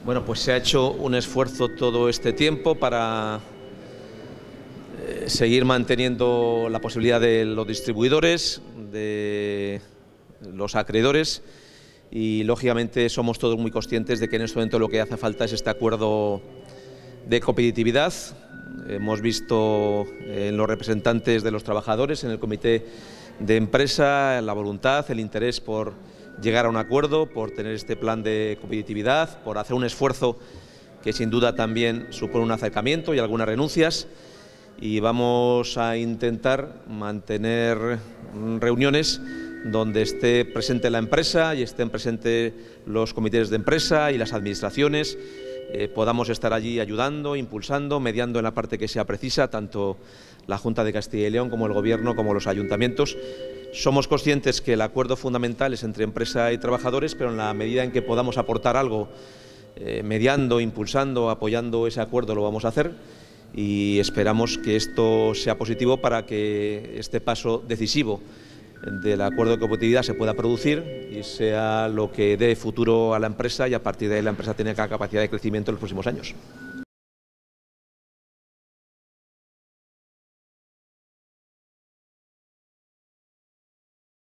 Bueno, pues se ha hecho un esfuerzo todo este tiempo para seguir manteniendo la posibilidad de los distribuidores, de los acreedores y, lógicamente, somos todos muy conscientes de que en este momento lo que hace falta es este acuerdo de competitividad. Hemos visto en los representantes de los trabajadores, en el comité de empresa, la voluntad, el interés por llegar a un acuerdo, por tener este plan de competitividad, por hacer un esfuerzo que sin duda también supone un acercamiento y algunas renuncias, y vamos a intentar mantener reuniones donde esté presente la empresa y estén presentes los comités de empresa y las administraciones. Podamos estar allí ayudando, impulsando, mediando en la parte que sea precisa, tanto la Junta de Castilla y León como el Gobierno, como los ayuntamientos. Somos conscientes que el acuerdo fundamental es entre empresa y trabajadores, pero en la medida en que podamos aportar algo, mediando, impulsando, apoyando ese acuerdo, lo vamos a hacer, y esperamos que esto sea positivo para que este paso decisivo del acuerdo de competitividad se pueda producir y sea lo que dé futuro a la empresa, y a partir de ahí la empresa tenga capacidad de crecimiento en los próximos años.